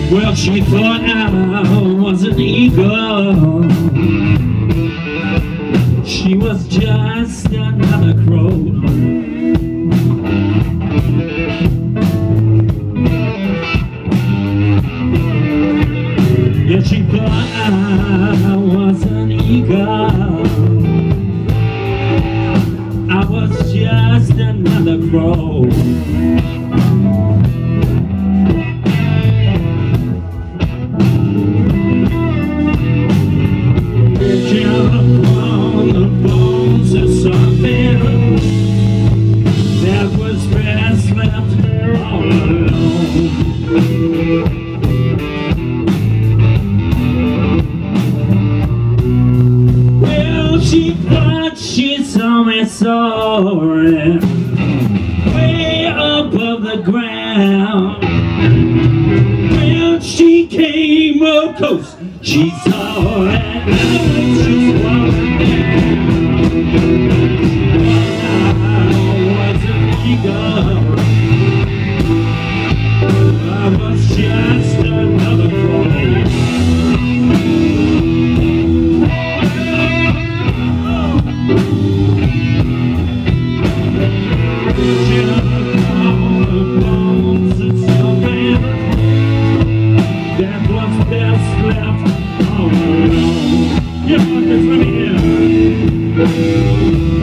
Well, she thought I was an eagle. She was just another crow. Yeah, she thought I was an eagle. I was just another crow. On the bones of something that was best left all alone. Well, she thought she saw me soaring way above the ground. When she came up close, she saw it. I was just walking down. I was an eagle. I was just another crow. That was best left all alone. Yeah, Markus, let me hear.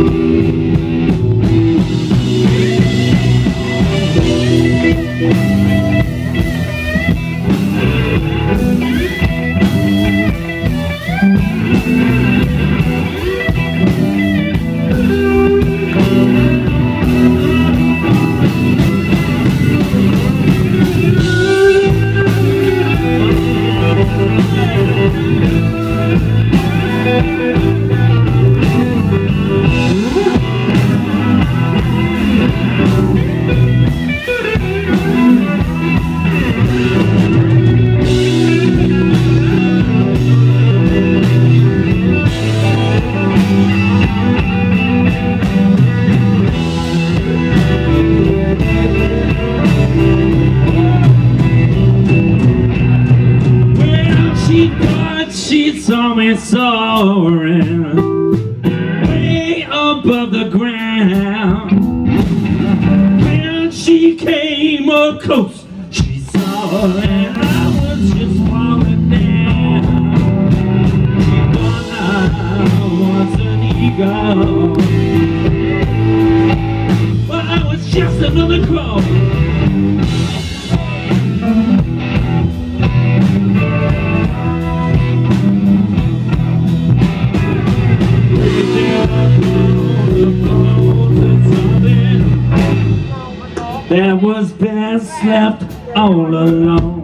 She saw me soaring way above the ground. When she came up close, she saw that I was just falling down. She thought I was an eagle, but I was just another crow. That was best left all alone.